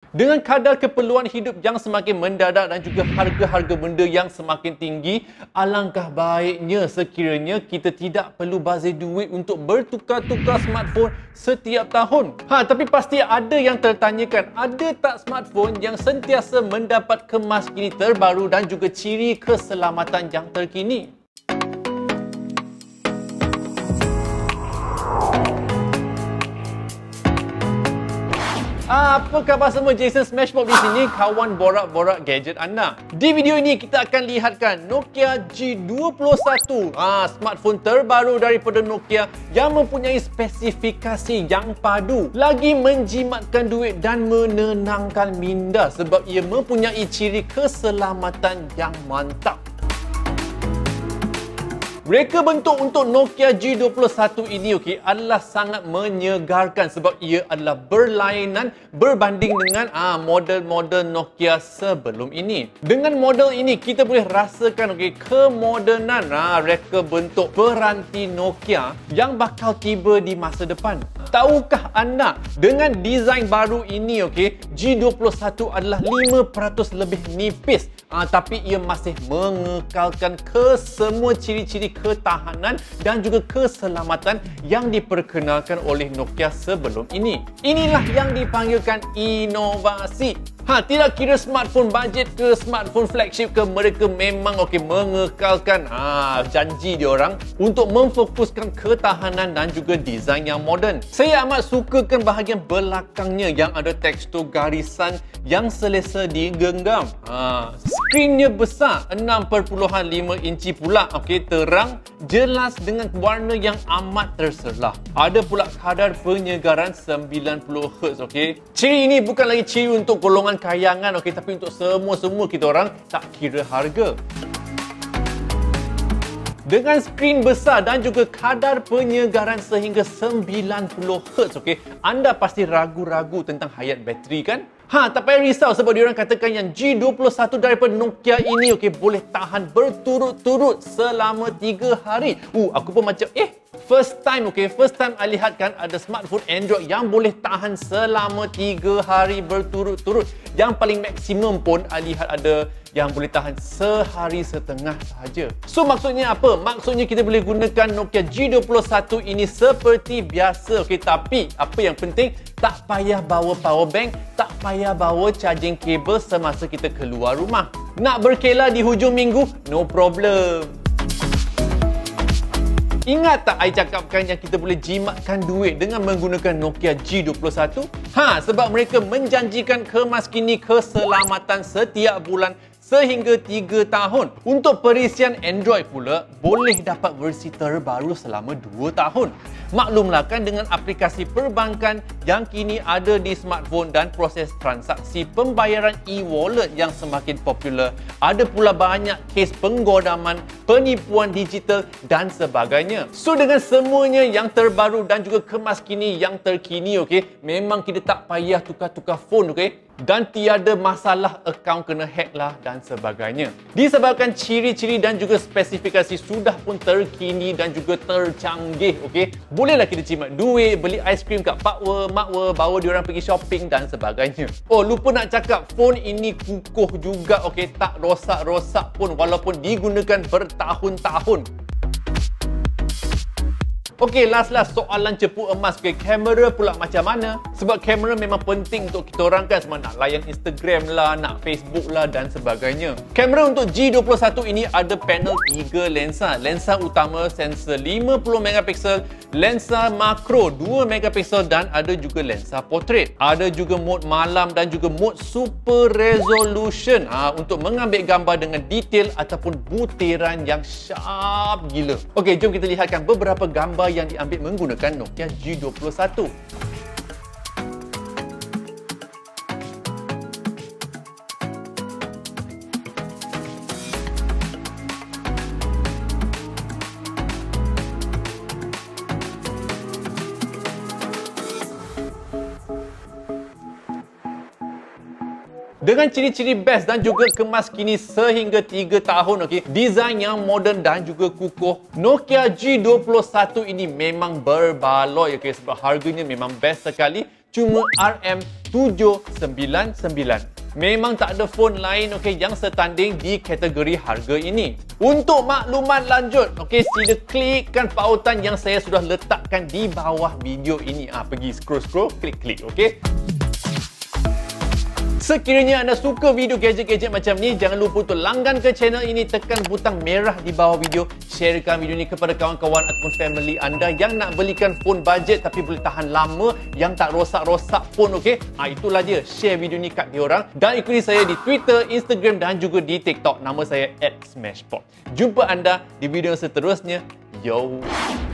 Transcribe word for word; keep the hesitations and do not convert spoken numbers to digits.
Dengan kadar keperluan hidup yang semakin mendadak dan juga harga-harga benda yang semakin tinggi, alangkah baiknya sekiranya kita tidak perlu bazir duit untuk bertukar-tukar smartphone setiap tahun. Ha, tapi pasti ada yang tertanyakan, ada tak smartphone yang sentiasa mendapat kemas kini terbaru dan juga ciri keselamatan yang terkini? Apa khabar semua? Jason Smashbox di sini, kawan borak-borak gadget anda. Di video ini kita akan lihatkan Nokia G dua puluh satu, ah, smartphone terbaru daripada Nokia yang mempunyai spesifikasi yang padu, lagi menjimatkan duit dan menenangkan minda sebab ia mempunyai ciri keselamatan yang mantap. Reka bentuk untuk Nokia G dua puluh satu ini okay, adalah sangat menyegarkan sebab ia adalah berlainan berbanding dengan ah, model-model Nokia sebelum ini. Dengan model ini, kita boleh rasakan okay, kemodenan ah, reka bentuk peranti Nokia yang bakal tiba di masa depan. Tahukah anda, dengan desain baru ini, okay, G dua puluh satu adalah lima peratus lebih nipis, ah, tapi ia masih mengekalkan kesemua ciri-ciri ketahanan dan juga keselamatan yang diperkenalkan oleh Nokia sebelum ini. Inilah yang dipanggilkan inovasi. Ha, tidak kira smartphone budget ke smartphone flagship ke, mereka memang okey mengekalkan ha, janji diorang untuk memfokuskan ketahanan dan juga desain yang moden. Saya amat sukakan bahagian belakangnya yang ada tekstur garisan yang selesa digenggam. Ha, skrinnya besar, enam perpuluhan lima inci pula, okey, terang, jelas dengan warna yang amat terserlah. Ada pula kadar penyegaran sembilan puluh hertz, okey. Ciri ini bukan lagi ciri untuk golongan kayangan, okey, tapi untuk semua-semua kita orang, tak kira harga. Dengan skrin besar dan juga kadar penyegaran sehingga sembilan puluh hertz, okey, anda pasti ragu-ragu tentang hayat bateri kan? Ha, tak payah risau sebab diorang katakan yang G dua puluh satu daripada Nokia ini, okey, boleh tahan berturut-turut selama tiga hari. Uh, aku pun macam eh first time, okey, first time I lihat kan ada smartphone Android yang boleh tahan selama tiga hari berturut-turut. Yang paling maksimum pun I lihat ada yang boleh tahan sehari setengah sahaja. So maksudnya apa? Maksudnya kita boleh gunakan Nokia G dua puluh satu ini seperti biasa, okey, tapi apa yang penting, tak payah bawa power bank, tak payah bawa charging cable semasa kita keluar rumah. Nak berkelah di hujung minggu? No problem. Ingat tak I cakapkan yang kita boleh jimatkan duit dengan menggunakan Nokia G dua puluh satu? Ha, sebab mereka menjanjikan kemas kini keselamatan setiap bulan sehingga tiga tahun. Untuk perisian Android pula, boleh dapat versi terbaru selama dua tahun. Maklumlah kan dengan aplikasi perbankan yang kini ada di smartphone dan proses transaksi pembayaran e-wallet yang semakin popular, ada pula banyak kes penggodaman, penipuan digital dan sebagainya. So dengan semuanya yang terbaru dan juga kemas kini yang terkini, okey, memang kita tak payah tukar-tukar phone, okey, dan tiada masalah akaun kena hack lah dan sebagainya. Disebabkan ciri-ciri dan juga spesifikasi sudah pun terkini dan juga tercanggih, okey, bolehlah kita jimat duit, beli aiskrim kat pakwa, makwa, bawa diorang pergi shopping dan sebagainya. Oh, lupa nak cakap, phone ini kukuh juga, okey, tak rosak-rosak pun walaupun digunakan bertahun-tahun. Okey, last-last soalan cepu emas ke kamera pula macam mana? Sebab kamera memang penting untuk kita orang kan, semua nak layan Instagram lah, nak Facebook lah dan sebagainya. Kamera untuk G dua puluh satu ini ada panel tiga lensa. Lensa utama sensor lima puluh megapiksel, lensa makro dua megapiksel dan ada juga lensa portrait. Ada juga mode malam dan juga mode super resolution ha, untuk mengambil gambar dengan detail ataupun butiran yang sharp gila. Okey, jom kita lihatkan beberapa gambar yang diambil menggunakan Nokia G dua puluh satu. Dengan ciri-ciri best dan juga kemas kini sehingga tiga tahun, okey, desain yang moden dan juga kukuh, Nokia G dua puluh satu ini memang berbaloi, okey, sebab harganya memang best sekali. Cuma R M tujuh sembilan sembilan. Memang tak ada phone lain okey yang setanding di kategori harga ini. Untuk maklumat lanjut, okey, sila klikkan pautan yang saya sudah letakkan di bawah video ini. Ah, pergi scroll-scroll, klik-klik, okey. Sekiranya anda suka video gadget-gadget macam ni, jangan lupa untuk langgan ke channel ini, tekan butang merah di bawah video, sharekan video ni kepada kawan-kawan ataupun family anda yang nak belikan phone budget tapi boleh tahan lama, yang tak rosak-rosak pun, okey. Ah, itulah dia, share video ni kat diorang dan ikuti saya di Twitter, Instagram dan juga di TikTok. Nama saya at smashpop. Jumpa anda di video seterusnya. Yo.